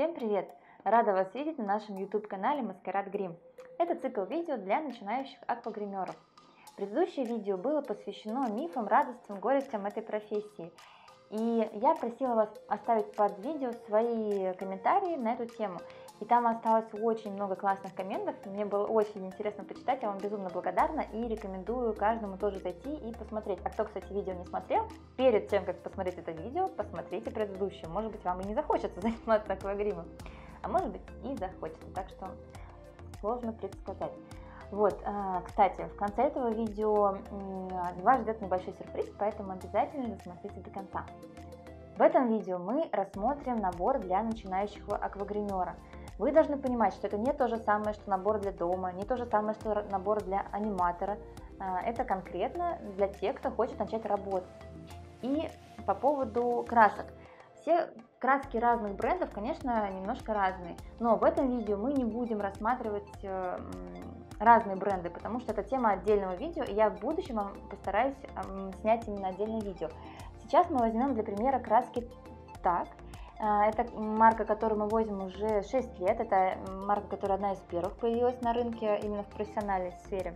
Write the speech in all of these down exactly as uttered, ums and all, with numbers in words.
Всем привет! Рада вас видеть на нашем YouTube-канале Masquerade Grim. Это цикл видео для начинающих аквагримеров. Предыдущее видео было посвящено мифам, радостям, горестям этой профессии. И я просила вас оставить под видео свои комментарии на эту тему. И там осталось очень много классных комментов, мне было очень интересно почитать, я вам безумно благодарна и рекомендую каждому тоже зайти и посмотреть. А кто, кстати, видео не смотрел, перед тем, как посмотреть это видео, посмотрите предыдущее, может быть, вам и не захочется заниматься аквагримом, а может быть и захочется, так что сложно предсказать. Вот, кстати, в конце этого видео вас ждет небольшой сюрприз, поэтому обязательно досмотрите до конца. В этом видео мы рассмотрим набор для начинающего аквагримера. Вы должны понимать, что это не то же самое, что набор для дома, не то же самое, что набор для аниматора. Это конкретно для тех, кто хочет начать работать. И по поводу красок. Все краски разных брендов, конечно, немножко разные, но в этом видео мы не будем рассматривать разные бренды, потому что это тема отдельного видео, и я в будущем вам постараюсь снять именно отдельное видео. Сейчас мы возьмем для примера краски так. Это марка, которую мы возим уже шесть лет, это марка, которая одна из первых появилась на рынке именно в профессиональной сфере.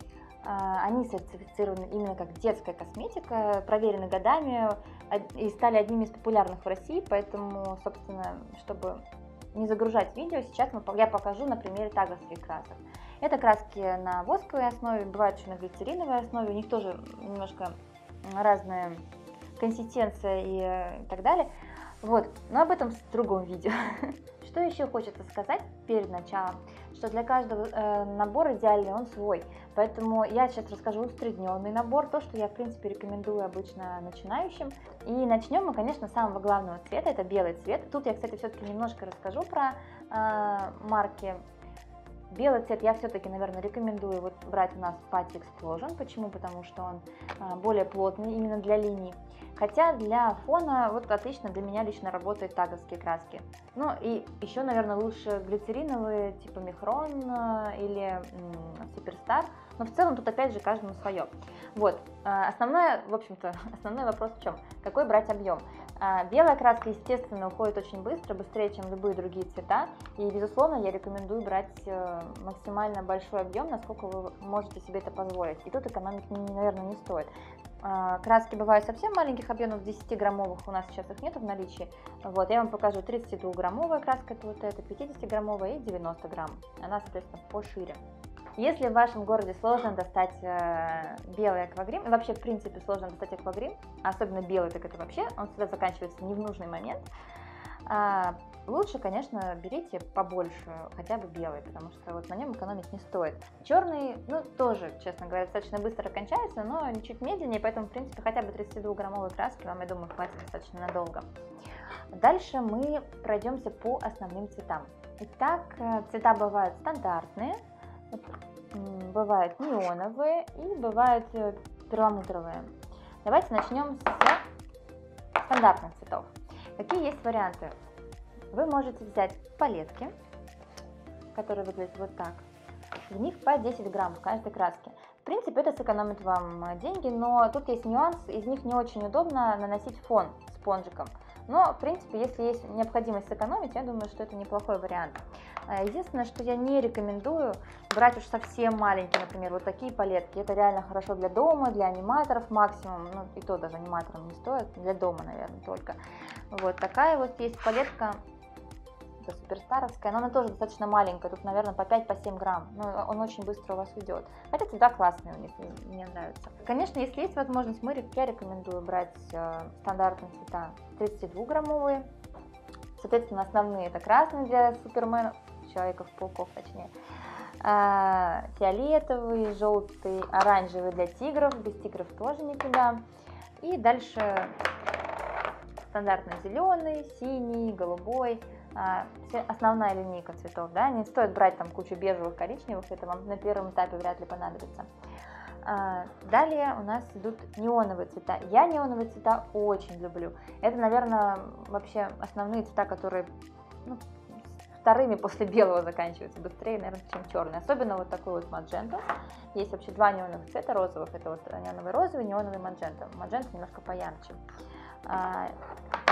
Они сертифицированы именно как детская косметика, проверены годами и стали одними из популярных в России, поэтому, собственно, чтобы не загружать видео, сейчас я покажу на примере таговских красок. Это краски на восковой основе, бывают еще на глицериновой основе, у них тоже немножко разная консистенция и так далее. Вот, но об этом в другом видео. Что еще хочется сказать перед началом, что для каждого э, набора идеальный он свой, поэтому я сейчас расскажу усредненный набор, то, что я в принципе рекомендую обычно начинающим. И начнем мы, конечно, с самого главного цвета, это белый цвет. Тут я, кстати, все-таки немножко расскажу про э, марки. Белый цвет я все-таки, наверное, рекомендую вот брать у нас Putty Explosion. Почему? Потому что он а, более плотный именно для линий. Хотя для фона вот отлично для меня лично работают таговские краски. Ну и еще, наверное, лучше глицериновые типа Micron или Superstar. Но в целом тут опять же каждому свое. Вот, основное, в общем-то, основной вопрос в чем? Какой брать объем? Белая краска, естественно, уходит очень быстро, быстрее, чем любые другие цвета. И, безусловно, я рекомендую брать максимально большой объем, насколько вы можете себе это позволить. И тут экономить, наверное, не стоит. Краски бывают совсем маленьких объемов, десятиграммовых, у нас сейчас их нет в наличии. Вот, я вам покажу тридцатидвухграммовая краска, это вот эта, пятидесятиграммовая и девяносто грамм. Она, соответственно, пошире. Если в вашем городе сложно достать э, белый аквагрим, и вообще в принципе сложно достать аквагрим, особенно белый, так это вообще, он всегда заканчивается не в нужный момент, э, лучше, конечно, берите побольше, хотя бы белый, потому что вот на нем экономить не стоит. Черный, ну, тоже, честно говоря, достаточно быстро кончается, но чуть медленнее, поэтому, в принципе, хотя бы тридцатидвухграммовой краски вам, я думаю, хватит достаточно надолго. Дальше мы пройдемся по основным цветам. Итак, цвета бывают стандартные, бывают неоновые и бывают перламутровые. Давайте начнем с стандартных цветов. Какие есть варианты? Вы можете взять палетки, которые выглядят вот так. В них по десять грамм в каждой краске. В принципе, это сэкономит вам деньги, но тут есть нюанс, из них не очень удобно наносить фон спонжиком. Но, в принципе, если есть необходимость сэкономить, я думаю, что это неплохой вариант. Единственное, что я не рекомендую брать уж совсем маленькие, например, вот такие палетки. Это реально хорошо для дома, для аниматоров максимум, ну и то даже аниматорам не стоит, для дома, наверное, только. Вот такая вот есть палетка, это суперстаровская, но она тоже достаточно маленькая, тут, наверное, по пять-семь грамм, но он очень быстро у вас уйдет. Хотя цвета классные у них, мне нравятся. Конечно, если есть возможность, мы, я рекомендую брать э, стандартные цвета тридцатидвухграммовые. Соответственно, основные это красный для суперменов, человеков-пауков точнее, э, фиолетовый, желтый, оранжевый для тигров, без тигров тоже никуда. И дальше стандартный зеленый, синий, голубой. Основная линейка цветов, да, не стоит брать там кучу бежевых, коричневых, это вам на первом этапе вряд ли понадобится. Далее у нас идут неоновые цвета. Я неоновые цвета очень люблю. Это, наверное, вообще основные цвета, которые ну, вторыми после белого заканчиваются быстрее, наверное, чем черный. Особенно вот такой вот маджента. Есть вообще два неоновых цвета розовых. Это вот неоновый розовый, неоновый маджента. Маджента немножко поярче.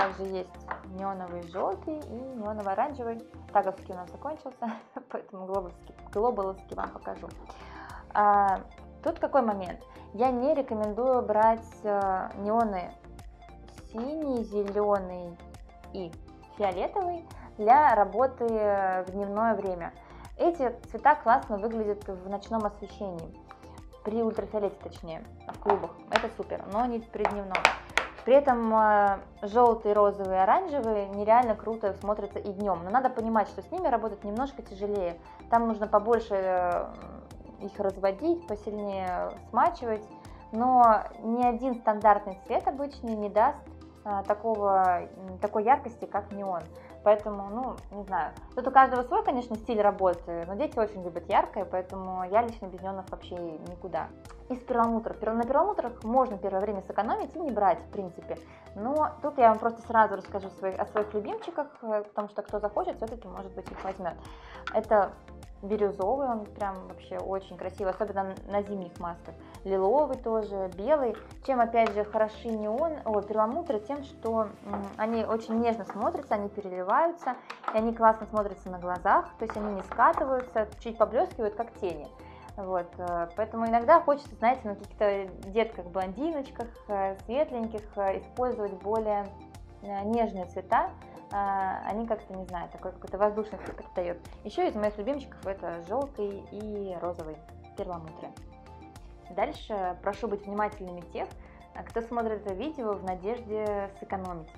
также есть неоновый желтый и неоновый оранжевый. Таговский у нас закончился, поэтому глобаловский, глобаловский вам покажу. А, тут какой момент? Я не рекомендую брать а, неоны синий, зеленый и фиолетовый для работы в дневное время. Эти цвета классно выглядят в ночном освещении, при ультрафиолете точнее, в клубах. Это супер, но не при дневном. При этом э, желтый, розовый, оранжевый нереально круто смотрятся и днем. Но надо понимать, что с ними работать немножко тяжелее. Там нужно побольше э, их разводить, посильнее смачивать. Но ни один стандартный цвет обычный не даст э, такого, такой яркости, как неон. Поэтому, ну, не знаю. Тут у каждого свой, конечно, стиль работы, но дети очень любят яркое, поэтому я лично без неонов вообще никуда. Из перламутров. На перламутрах можно первое время сэкономить и не брать, в принципе. Но тут я вам просто сразу расскажу своих, о своих любимчиках, потому что кто захочет, все-таки, может быть, их возьмет. Это бирюзовый, он прям вообще очень красивый, особенно на зимних масках. Лиловый тоже, белый. Чем, опять же, хороши неон, о, перламутры, тем, что м, они очень нежно смотрятся, они переливаются, и они классно смотрятся на глазах, то есть они не скатываются, чуть поблескивают, как тени. Вот, поэтому иногда хочется, знаете, на каких-то детках-блондиночках, светленьких, использовать более нежные цвета. Они как-то, не знаю, такой какой-то воздушности придает. Еще из моих любимчиков это желтый и розовый перламутры. Дальше прошу быть внимательными тех, кто смотрит это видео в надежде сэкономить.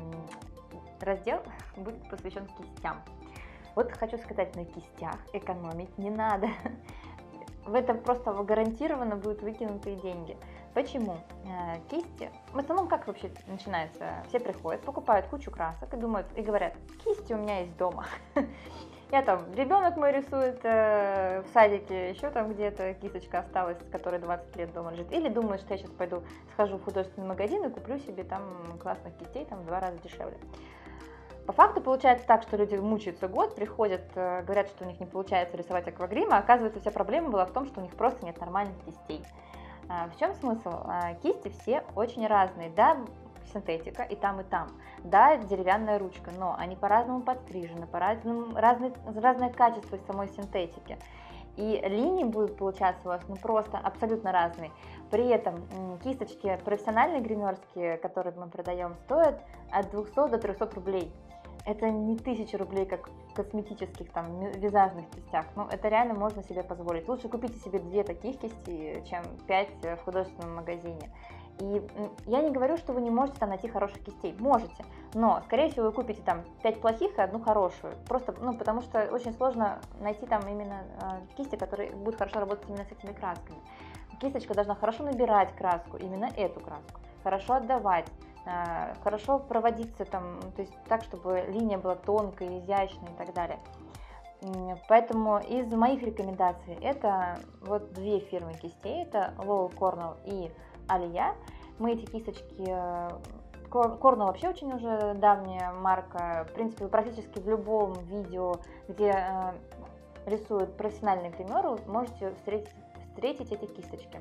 Раздел будет посвящен кистям. Вот хочу сказать, на кистях экономить не надо. В этом просто гарантированно будут выкинутые деньги. Почему? Кисти, в основном как вообще начинается? Все приходят, покупают кучу красок и думают, и говорят, кисти у меня есть дома. Я там, ребенок мой рисует э, в садике, еще там где-то кисточка осталась, которой двадцать лет дома лежит. Или думает, что я сейчас пойду схожу в художественный магазин и куплю себе там классных кистей, там в два раза дешевле. По факту получается так, что люди мучаются год, приходят, говорят, что у них не получается рисовать аквагрим, а оказывается, вся проблема была в том, что у них просто нет нормальных кистей. В чем смысл? Кисти все очень разные, да, синтетика и там, и там, да, деревянная ручка, но они по-разному подстрижены, по-разному, разные, разное качество самой синтетики. И линии будут получаться у вас ну, просто абсолютно разные. При этом кисточки профессиональные гримерские, которые мы продаем, стоят от двухсот до трёхсот рублей. Это не тысяча рублей, как в косметических, там, визажных кистях. Ну, это реально можно себе позволить. Лучше купите себе две таких кисти, чем пять в художественном магазине. И я не говорю, что вы не можете там найти хороших кистей. Можете, но, скорее всего, вы купите там пять плохих и одну хорошую. Просто, ну, потому что очень сложно найти там именно э, кисти, которые будут хорошо работать именно с этими красками. Кисточка должна хорошо набирать краску, именно эту краску, хорошо отдавать, э, хорошо проводиться там, то есть так, чтобы линия была тонкой, изящной и так далее. Поэтому из моих рекомендаций это вот две фирмы кистей, это Lowell Cornell и Алия. Мы эти кисточки, Cornell вообще очень уже давняя марка, в принципе, вы практически в любом видео, где э, рисуют профессиональные гримеры, можете встретить, встретить эти кисточки.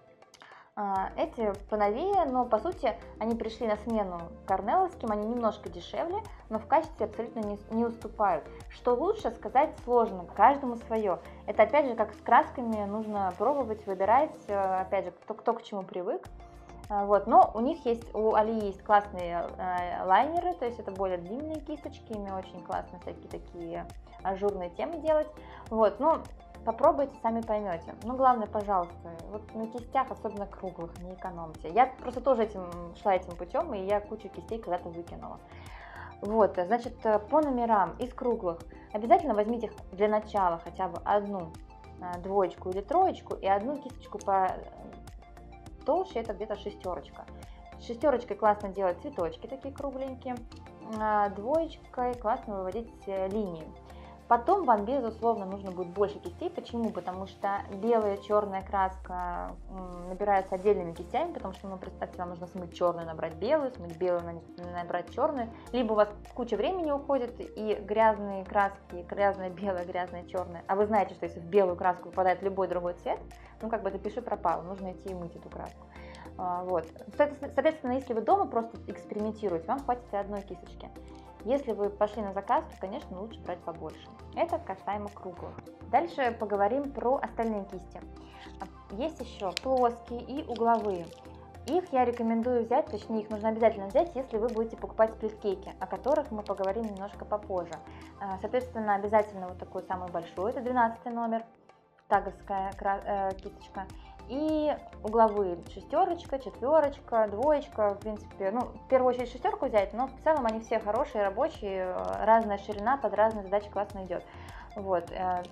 Эти поновее, но по сути они пришли на смену корнелловским, они немножко дешевле, но в качестве абсолютно не, не уступают. Что лучше, сказать сложно, каждому свое. Это опять же как с красками, нужно пробовать, выбирать, опять же, кто, кто к чему привык. Вот. Но у них есть, у Алии есть классные э, лайнеры, то есть это более длинные кисточки, ими очень классно всякие такие ажурные темы делать. Вот. Ну, попробуйте, сами поймете. Но главное, пожалуйста, вот на кистях, особенно круглых, не экономьте. Я просто тоже этим, шла этим путем, и я кучу кистей когда-то выкинула. Вот, значит, по номерам из круглых обязательно возьмите для начала хотя бы одну двоечку или троечку и одну кисточку по толще, это где-то шестерочка. Шестерочкой классно делать цветочки такие кругленькие, двоечкой классно выводить линии. Потом вам, безусловно, нужно будет больше кистей. Почему? Потому что белая, черная краска набираются отдельными кистями, потому что, ну, представьте, вам нужно смыть черную, набрать белую, смыть белую, набрать черную. Либо у вас куча времени уходит, и грязные краски, грязная белая, грязная черная. А вы знаете, что если в белую краску попадает любой другой цвет, ну, как бы это пиши пропало, нужно идти и мыть эту краску. Вот. Соответственно, если вы дома просто экспериментируете, вам хватит и одной кисточки. Если вы пошли на заказ, то, конечно, лучше брать побольше. Это касаемо круглых. Дальше поговорим про остальные кисти. Есть еще плоские и угловые. Их я рекомендую взять, точнее их нужно обязательно взять, если вы будете покупать сплит-кейки, о которых мы поговорим немножко попозже. Соответственно, обязательно вот такой самый большой, это двенадцатый номер, таговская кисточка. И угловые шестерочка, четверочка, двоечка, в принципе, ну, в первую очередь шестерку взять, но в целом они все хорошие, рабочие, разная ширина, под разные задачи классно идет. Вот.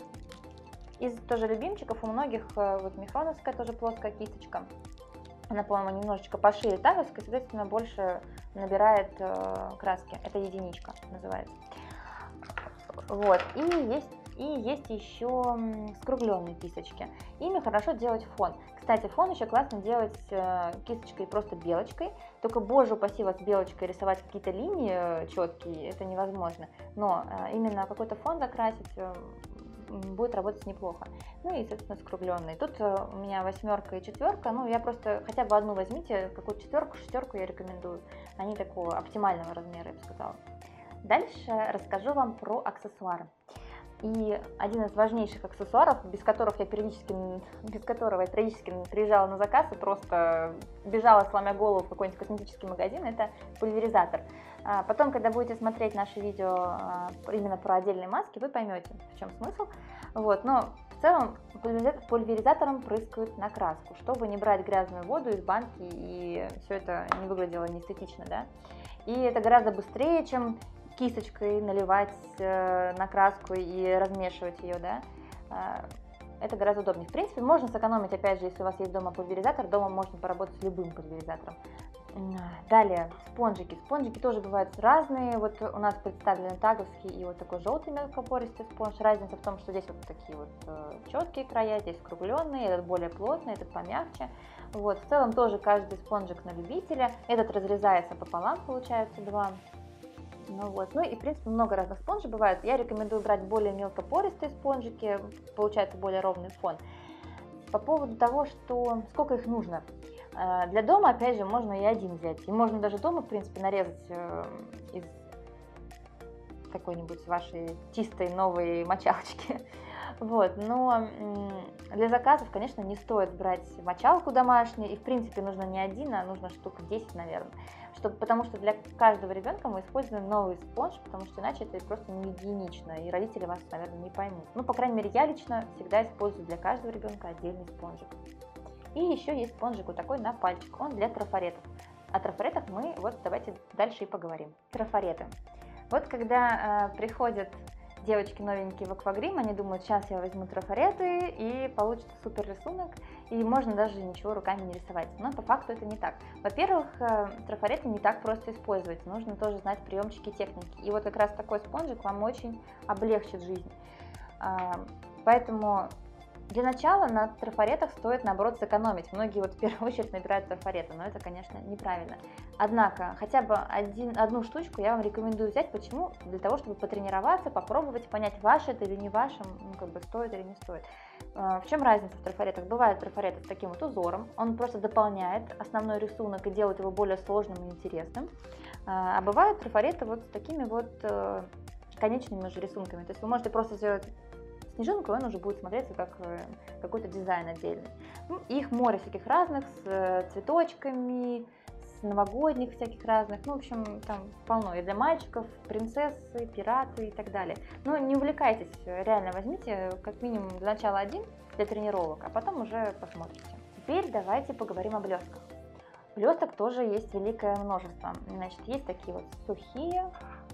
Из тоже любимчиков у многих вот мифроновская тоже плоская кисточка. Она, по-моему, немножечко пошире таговской, соответственно, больше набирает э, краски. Это единичка называется. Вот. И есть, и есть еще скругленные кисточки. Ими хорошо делать фон. Кстати, фон еще классно делать э, кисточкой просто белочкой. Только, боже упаси вас, белочкой рисовать какие-то линии четкие, это невозможно. Но э, именно какой-то фон закрасить э, будет работать неплохо. Ну и, соответственно, скругленные. Тут у меня восьмерка и четверка. Ну, я просто хотя бы одну возьмите, какую-то четверку, шестерку я рекомендую. Они такого оптимального размера, я бы сказала. Дальше расскажу вам про аксессуары. И один из важнейших аксессуаров, без которых я периодически, без которого я периодически приезжала на заказ и просто бежала, сломя голову в какой-нибудь косметический магазин, это пульверизатор. Потом, когда будете смотреть наши видео именно про отдельные маски, вы поймете, в чем смысл. Вот, но в целом пульверизатором прыскают на краску, чтобы не брать грязную воду из банки и все это не выглядело неэстетично, да. И это гораздо быстрее, чем кисточкой наливать на краску и размешивать ее, да. Это гораздо удобнее. В принципе, можно сэкономить, опять же, если у вас есть дома пульверизатор, дома можно поработать с любым пульверизатором. Далее, спонжики. Спонжики тоже бывают разные. Вот у нас представлены таговский и вот такой желтый мелкопористый спонж. Разница в том, что здесь вот такие вот э, четкие края, здесь скругленные, этот более плотный, этот помягче. Вот, в целом тоже каждый спонжик на любителя. Этот разрезается пополам, получается два. Ну вот, ну и в принципе много разных спонжей бывает. Я рекомендую брать более мелкопористые спонжики, получается более ровный фон. По поводу того, что сколько их нужно. Для дома, опять же, можно и один взять. И можно даже дома, в принципе, нарезать из какой-нибудь вашей чистой новой мочалочки. Вот, но для заказов, конечно, не стоит брать мочалку домашнюю. И, в принципе, нужно не один, а нужно штук десять, наверное. Чтобы, потому что для каждого ребенка мы используем новый спонж, потому что иначе это просто не гигиенично, и родители вас, наверное, не поймут. Ну, по крайней мере, я лично всегда использую для каждого ребенка отдельный спонжик. И еще есть спонжик вот такой на пальчик, он для трафаретов. О трафаретах мы вот давайте дальше и поговорим. Трафареты. Вот когда э, приходят девочки новенькие в аквагрим, они думают, сейчас я возьму трафареты и получится супер рисунок, и можно даже ничего руками не рисовать. Но по факту это не так. Во-первых, э, трафареты не так просто использовать, нужно тоже знать приемчики техники. И вот как раз такой спонжик вам очень облегчит жизнь. Э, поэтому... Для начала на трафаретах стоит, наоборот, сэкономить. Многие вот в первую очередь набирают трафареты, но это, конечно, неправильно. Однако, хотя бы один, одну штучку я вам рекомендую взять. Почему? Для того, чтобы потренироваться, попробовать, понять, ваше это или не ваше, ну, как бы стоит или не стоит. В чем разница в трафаретах? Бывают трафареты с таким вот узором, он просто дополняет основной рисунок и делает его более сложным и интересным. А бывают трафареты вот с такими вот конечными же рисунками. То есть вы можете просто сделать снежинку, он уже будет смотреться как какой-то дизайн отдельный. Ну, их море всяких разных, с цветочками, с новогодних всяких разных. Ну, в общем, там полно. И для мальчиков, принцессы, пираты и так далее. Но не увлекайтесь, реально возьмите как минимум для начала один для тренировок, а потом уже посмотрите. Теперь давайте поговорим о блестках. Блесток тоже есть великое множество. Значит, есть такие вот сухие,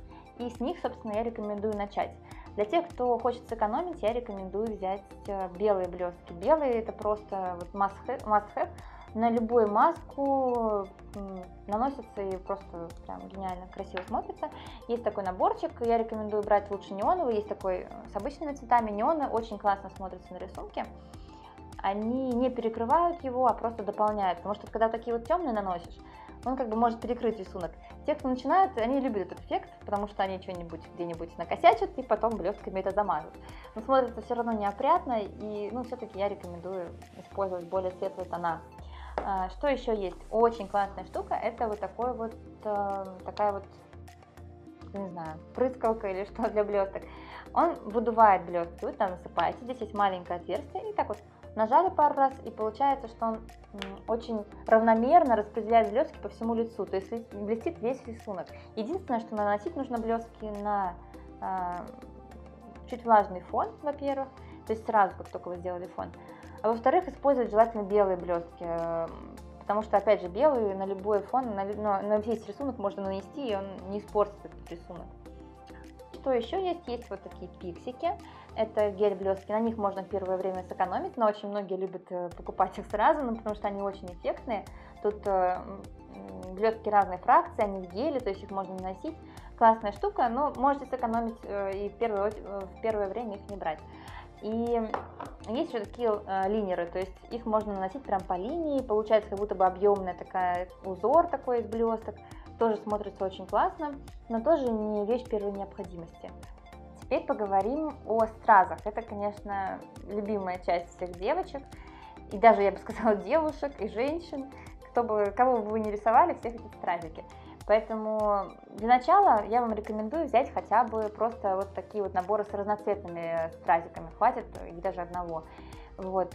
и с них, собственно, я рекомендую начать. Для тех, кто хочет сэкономить, я рекомендую взять белые блестки. Белые это просто вот must have. На любую маску наносится и просто прям гениально красиво смотрится. Есть такой наборчик, я рекомендую брать лучше неоновый, есть такой с обычными цветами. Неоны очень классно смотрятся на рисунке. Они не перекрывают его, а просто дополняют, потому что когда такие вот темные наносишь, он как бы может перекрыть рисунок. Те, кто начинают, они любят этот эффект, потому что они что-нибудь где-нибудь накосячат и потом блестками это замажут. Но смотрится все равно неопрятно, и ну, все-таки я рекомендую использовать более светлые тона. А, что еще есть? Очень классная штука, это вот такой вот, э, такая вот, не знаю, прыскалка или что для блесток. Он выдувает блестки, вы там насыпаете, здесь есть маленькое отверстие, и так вот нажали пару раз, и получается, что он очень равномерно распределяет блестки по всему лицу, то есть блестит весь рисунок. Единственное, что наносить нужно блестки на э, чуть влажный фон, во-первых, то есть сразу, как только вы сделали фон. А во-вторых, использовать желательно белые блестки, потому что, опять же, белый на любой фон, на, на, на весь рисунок можно нанести, и он не испортит этот рисунок. Что еще есть? Есть вот такие пиксики, это гель-блестки, на них можно в первое время сэкономить, но очень многие любят покупать их сразу, ну, потому что они очень эффектные. Тут э, блестки разной фракции, они в геле, то есть их можно наносить. Классная штука, но можете сэкономить э, и в первое, в первое время их не брать. И есть еще такие э, линеры, то есть их можно наносить прям по линии, получается как будто бы объемная такая узор такой из блесток, тоже смотрится очень классно, но тоже не вещь первой необходимости. Теперь поговорим о стразах. Это, конечно, любимая часть всех девочек, и даже, я бы сказала, девушек и женщин, кто бы, кого бы вы ни рисовали, всех эти стразики. Поэтому для начала я вам рекомендую взять хотя бы просто вот такие вот наборы с разноцветными стразиками, хватит и даже одного. Вот.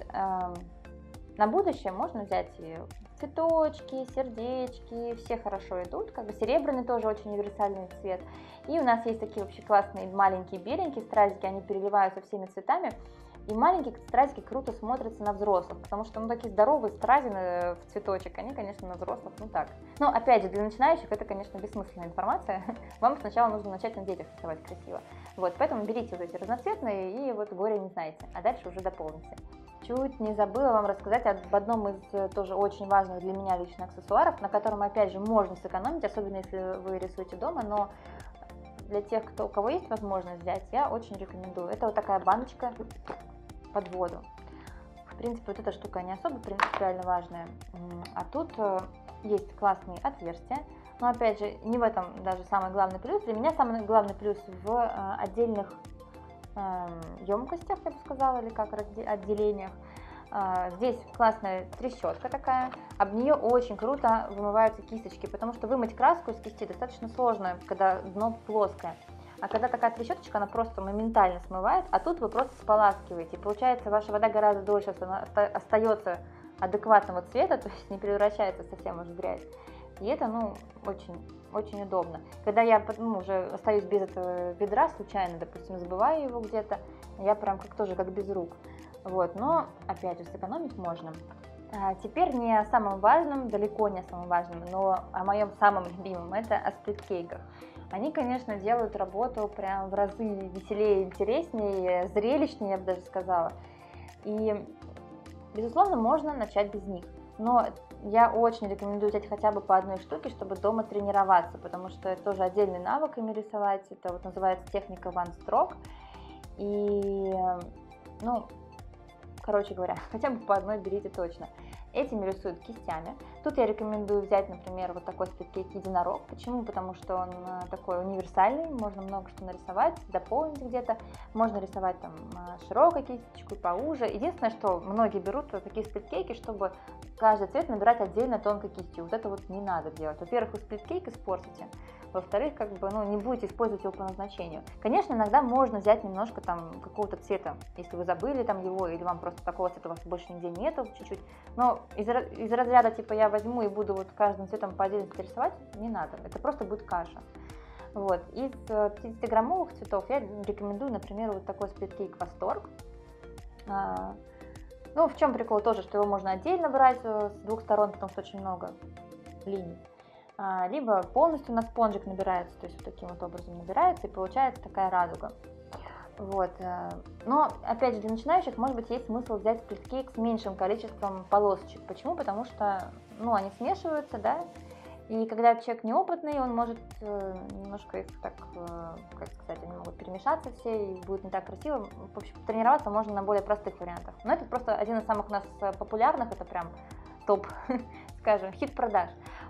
На будущее можно взять и цветочки, сердечки, все хорошо идут, как бы серебряный тоже очень универсальный цвет. И у нас есть такие вообще классные маленькие беленькие стразики, они переливаются всеми цветами. И маленькие стразики круто смотрятся на взрослых, потому что ну, такие здоровые стразины в цветочек, они, конечно, на взрослых ну так. Но опять же, для начинающих это, конечно, бессмысленная информация. Вам сначала нужно начать на детях рисовать красиво. Вот, поэтому берите вот эти разноцветные и вот горе не знаете, а дальше уже дополните. Чуть не забыла вам рассказать об одном из тоже очень важных для меня лично аксессуаров, на котором, опять же, можно сэкономить, особенно если вы рисуете дома, но для тех, кто, у кого есть возможность взять, я очень рекомендую. Это вот такая баночка под воду. В принципе, вот эта штука не особо принципиально важная, а тут есть классные отверстия, но опять же, не в этом даже самый главный плюс. Для меня самый главный плюс в отдельных емкостях, я бы сказала, или как отделениях. Здесь классная трещотка такая, об нее очень круто вымываются кисточки, потому что вымыть краску из кисти достаточно сложно, когда дно плоское. А когда такая трещоточка, она просто моментально смывает, а тут вы просто споласкиваете. И получается, ваша вода гораздо дольше остается адекватного цвета, то есть не превращается совсем уж в грязь. И это, ну, очень, очень удобно. Когда я ну, уже остаюсь без этого ведра, случайно, допустим, забываю его где-то, я прям как тоже как без рук. Вот, но, опять же, сэкономить можно. А теперь не о самом важном, далеко не о самом важном, но о моем самом любимом, это о сплиткейках. Они, конечно, делают работу прям в разы веселее, интереснее, зрелищнее, я бы даже сказала. И, безусловно, можно начать без них. Но я очень рекомендую взять хотя бы по одной штуке, чтобы дома тренироваться, потому что это тоже отдельный навык ими рисовать. Это вот называется техника One Stroke. И, ну, короче говоря, хотя бы по одной берите точно. Этими рисуют кистями. Тут я рекомендую взять, например, вот такой сплиткейк единорог. Почему? Потому что он такой универсальный, можно много что нарисовать, дополнить где-то. Можно рисовать там широкой кисточкой, поуже. Единственное, что многие берут такие сплиткейки, чтобы каждый цвет набирать отдельно тонкой кистью. Вот это вот не надо делать. Во-первых, вы сплиткейк испортите. Во-вторых, как бы, ну, не будете использовать его по назначению. Конечно, иногда можно взять немножко там какого-то цвета, если вы забыли там его, или вам просто такого цвета у вас больше нигде нету, чуть-чуть. Но из, из разряда, типа, я возьму и буду вот каждым цветом по отдельности рисовать, не надо. Это просто будет каша. Вот. Из пятидесятиграммовых цветов я рекомендую, например, вот такой сплиткейк Восторг. А, ну, в чем прикол тоже, что его можно отдельно брать с двух сторон, потому что очень много линий. Либо полностью на спонжик набирается, то есть вот таким вот образом набирается, и получается такая радуга. Вот. Но, опять же, для начинающих, может быть, есть смысл взять сплиткейк с меньшим количеством полосочек. Почему? Потому что, ну, они смешиваются, да, и когда человек неопытный, он может немножко их так, как сказать, они могут перемешаться все, и будет не так красиво. В общем, тренироваться можно на более простых вариантах. Но это просто один из самых у нас популярных, это прям топ, скажем, хит продаж.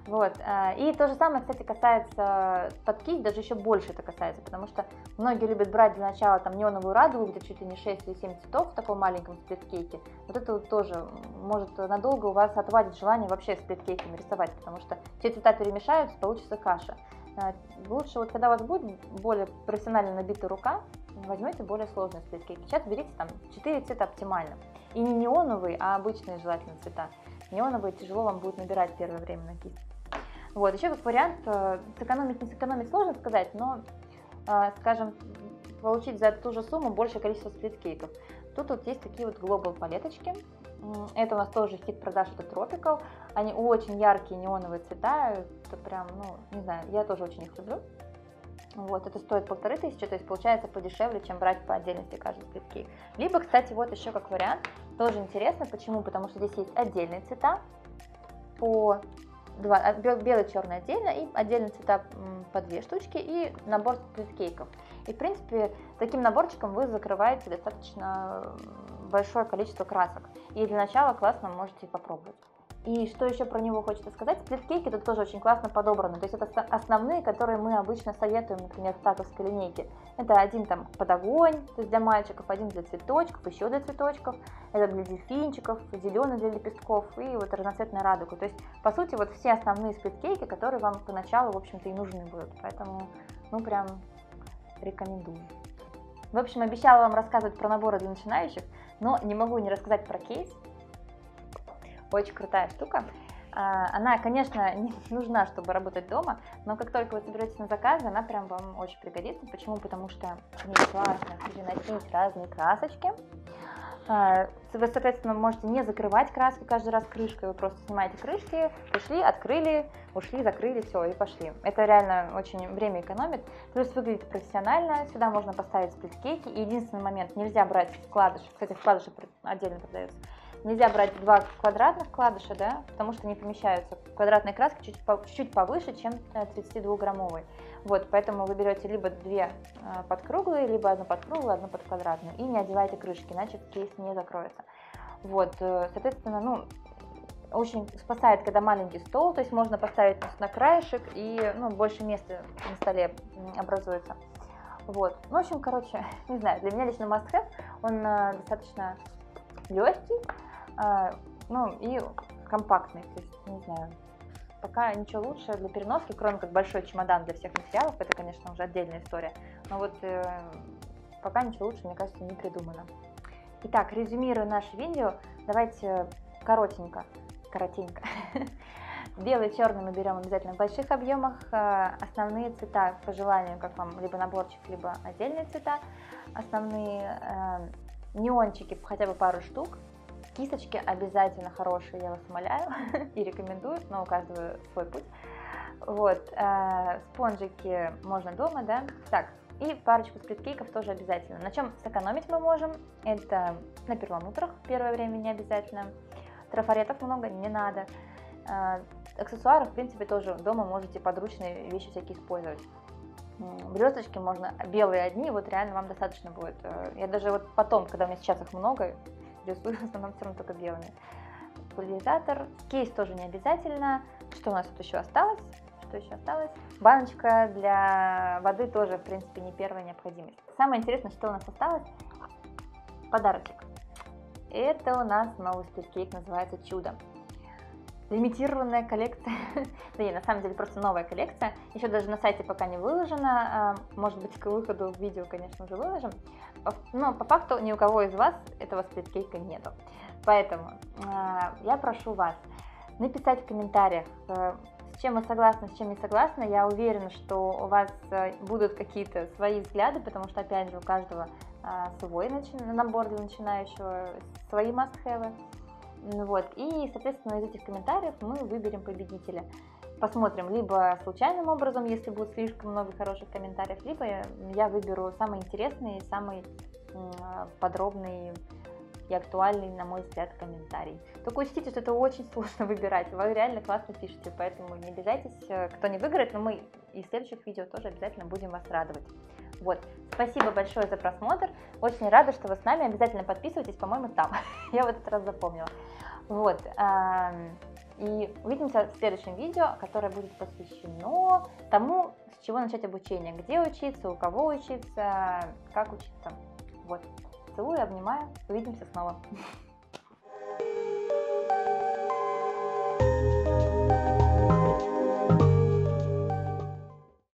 Вот. И то же самое, кстати, касается под кисть, даже еще больше это касается, потому что многие любят брать для начала там неоновую радугу, где чуть ли не шесть или семь цветов в таком маленьком сплиткейке. Вот это вот тоже может надолго у вас отвадить желание вообще сплиткейками рисовать, потому что все цвета перемешаются, получится каша. Лучше, вот когда у вас будет более профессионально набитая рука, возьмете более сложные сплиткейки. Сейчас берите там четыре цвета оптимально. И не неоновые, а обычные желательно цвета. Неоновые тяжело вам будет набирать первое время на кисть. Вот, еще как вариант, сэкономить, не сэкономить сложно сказать, но, скажем, получить за ту же сумму большее количество сплиткейков. Тут вот есть такие вот Global палеточки. Это у нас тоже хит продаж, это Tropical. Они очень яркие неоновые цвета, это прям, ну, не знаю, я тоже очень их люблю. Вот, это стоит полторы тысячи, то есть получается подешевле, чем брать по отдельности каждый сплиткейк. Либо, кстати, вот еще как вариант, тоже интересно, почему? Потому что здесь есть отдельные цвета, по два, белый, черный отдельно, и отдельные цвета по две штучки, и набор сплиткейков. И, в принципе, таким наборчиком вы закрываете достаточно большое количество красок. И для начала классно можете попробовать. И что еще про него хочется сказать, сплиткейки тут тоже очень классно подобраны, то есть это основные, которые мы обычно советуем, например, в таковской линейке. Это один там под огонь, то есть для мальчиков, один для цветочков, еще для цветочков, это для дельфинчиков, зеленый для лепестков и вот разноцветная радуга. То есть, по сути, вот все основные сплиткейки, которые вам поначалу, в общем-то, и нужны будут, поэтому, ну, прям рекомендую. В общем, обещала вам рассказывать про наборы для начинающих, но не могу не рассказать про кейс. Очень крутая штука. Она, конечно, не нужна, чтобы работать дома, но как только вы соберетесь на заказы, она прям вам очень пригодится. Почему? Потому что в ней классно переносить разные красочки. Вы, соответственно, можете не закрывать краской каждый раз крышкой, вы просто снимаете крышки, пришли, открыли, ушли, закрыли, все, и пошли. Это реально очень время экономит. Плюс выглядит профессионально, сюда можно поставить сплиткейки. И единственный момент, нельзя брать вкладыши, кстати, вкладыши отдельно продаются. Нельзя брать два квадратных вкладыша, да, потому что не помещаются. Квадратные краски чуть-чуть повыше, чем тридцатидвухграммовые. Вот, поэтому вы берете либо две подкруглые, либо одну подкруглую, одну подквадратную. И не одевайте крышки, иначе кейс не закроется. Вот, соответственно, ну, очень спасает, когда маленький стол, то есть можно поставить на краешек, и ну, больше места на столе образуется. Вот, ну, в общем, короче, не знаю, для меня лично must have, он достаточно легкий, ну и компактный, то есть, не знаю, пока ничего лучше для переноски, кроме как большой чемодан для всех материалов, это, конечно, уже отдельная история, но вот э, пока ничего лучше, мне кажется, не придумано. Итак, резюмируя наше видео, давайте коротенько, коротенько. Белый и черный мы берем обязательно в больших объемах, основные цвета по желанию, как вам, либо наборчик, либо отдельные цвета, основные неончики, хотя бы пару штук. Кисточки обязательно хорошие, я вас умоляю и рекомендую, но у каждого свой путь. Вот, э, спонжики можно дома, да. Так, и парочку сплиткейков тоже обязательно. На чем сэкономить мы можем? Это на перламутрах первое время не обязательно. Трафаретов много не надо. Э, аксессуары, в принципе, тоже дома можете подручные вещи всякие использовать. Блесточки можно белые одни, вот реально вам достаточно будет. Я даже вот потом, когда у меня сейчас их много, рисую в основном все равно только белыми. Пульверизатор, кейс тоже не обязательно. Что у нас тут еще осталось? Что еще осталось? Баночка для воды тоже, в принципе, не первая необходимость. Самое интересное, что у нас осталось? Подарочек. Это у нас новый сплиткейк, называется «Чудо». Лимитированная коллекция, да не, на самом деле просто новая коллекция, еще даже на сайте пока не выложена, может быть к выходу в видео, конечно, уже выложим, но по факту ни у кого из вас этого сплиткейка нету, поэтому я прошу вас написать в комментариях, с чем вы согласны, с чем не согласны. Я уверена, что у вас будут какие-то свои взгляды, потому что, опять же, у каждого свой набор для начинающего, свои must-have. Вот. И, соответственно, из этих комментариев мы выберем победителя. Посмотрим, либо случайным образом, если будет слишком много хороших комментариев, либо я выберу самый интересный, самый подробный и актуальный, на мой взгляд, комментарий. Только учтите, что это очень сложно выбирать, вы реально классно пишете, поэтому не обижайтесь, кто не выиграет, но мы из следующих видео тоже обязательно будем вас радовать. Вот, спасибо большое за просмотр, очень рада, что вы с нами, обязательно подписывайтесь, по-моему, там, я в этот раз запомнила. Вот, И увидимся в следующем видео, которое будет посвящено тому, с чего начать обучение, где учиться, у кого учиться, как учиться. Вот. Целую, обнимаю, увидимся снова.